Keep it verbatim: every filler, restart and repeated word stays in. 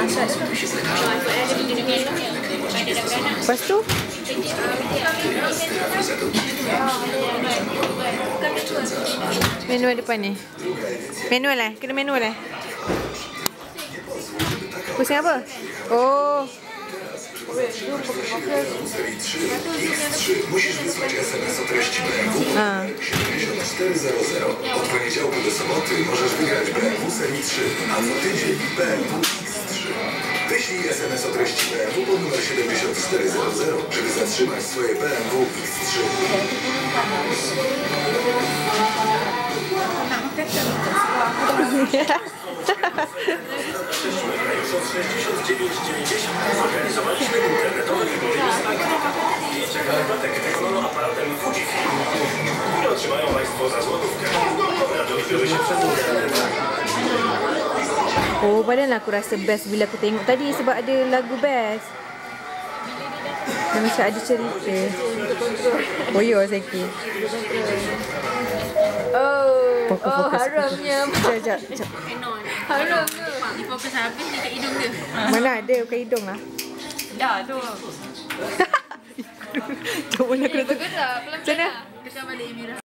Lepas tu manual depan ni. Manual lah, kena manual lah. Pusing apa? Oh. Musisz wysłać es em es o treści B M W siedemdziesiąt cztery zero zero. Od poniedziałku do soboty możesz wygrać B M W serii trzy, a co tydzień B M W X trzy. Wyślij es em es o treści B M W pod numer siedemdziesiąt cztery zero zero, żeby zatrzymać swoje B M W X trzy. sześćdziesiąt dziewięć dziewięćdziesiąt zorganizowaliśmy internetowy wybory Batek Technolog aparatem Fujifilm. Ile otrzymają Państwo za złotówkę? Dowiemy się przez internet. Oh, padahal aku rasa best bila aku tengok tadi sebab ada lagu best. Dia macam ada cerita. Oh ya, Zaki. Oh, Fokus, oh fokus, haramnya. Sekejap, sekejap. Haramnya. Dia fokus habis dekat hidung dia. Mana ada bukan hidung lah. Dah tu. Jom mana aku nak tu. Bergerak pelan-pelan. Macam mana? Dekat balik Mira.